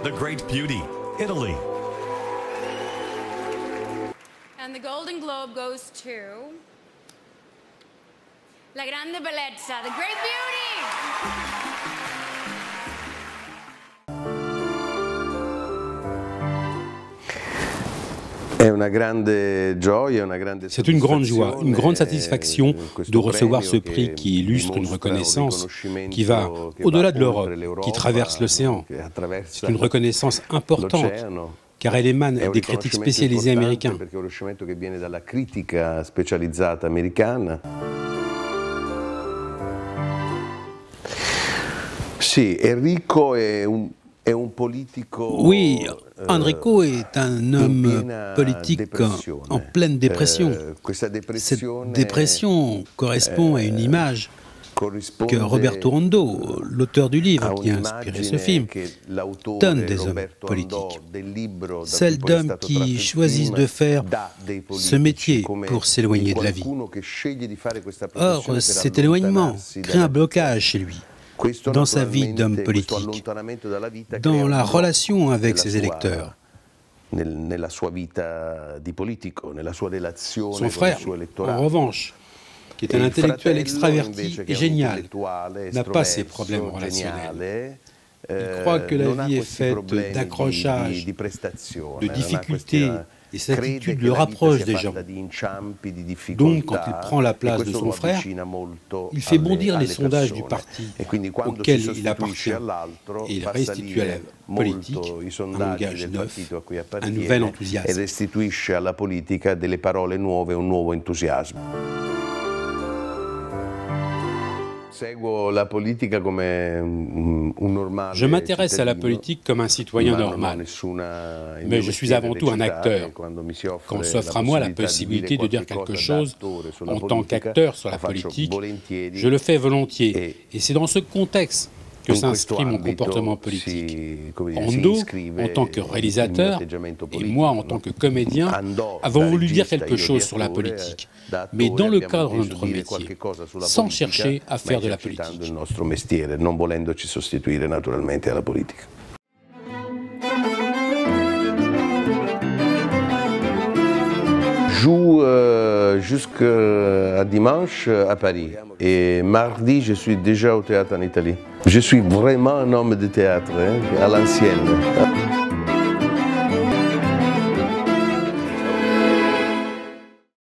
The Great Beauty, Italy. And the Golden Globe goes to La Grande Bellezza, The Great Beauty. C'est une grande joie, une grande satisfaction de recevoir ce prix qui illustre une reconnaissance qui va au-delà de l'Europe, qui traverse l'océan. C'est une reconnaissance importante, car elle émane des critiques spécialisés américains. Oui, Enrico est un homme politique en pleine dépression. Cette dépression correspond à une image que Roberto Rondo, l'auteur du livre qui a inspiré ce film, donne des hommes politiques. Celle d'hommes qui choisissent de faire ce métier pour s'éloigner de la vie. Or, cet éloignement crée un blocage chez lui, dans sa vie d'homme politique, dans la relation avec ses électeurs. Son frère, en revanche, qui est un intellectuel extraverti et génial, n'a pas ces problèmes relationnels. Il croit que la vie est faite d'accrochages, de difficultés, et cette attitude le rapproche des gens. Donc, quand il prend la place de son frère, il fait bondir les sondages du parti auquel il appartient et il restitue à la politique un langage neuf, un nouvel enthousiasme. Je m'intéresse à la politique comme un citoyen normal, mais je suis avant tout un acteur. Quand s'offre à moi la possibilité de dire quelque chose en tant qu'acteur sur la politique, je le fais volontiers. Et c'est dans ce contexte que s'inscrit mon comportement politique. Rondo, en tant que réalisateur, et moi, en tant que comédien, avons voulu dire quelque chose sur la politique, mais dans le cadre de notre métier, sans chercher à faire de la politique. Joue jusqu'à dimanche à Paris et mardi je suis déjà au théâtre en Italie. Je suis vraiment un homme de théâtre, à l'ancienne.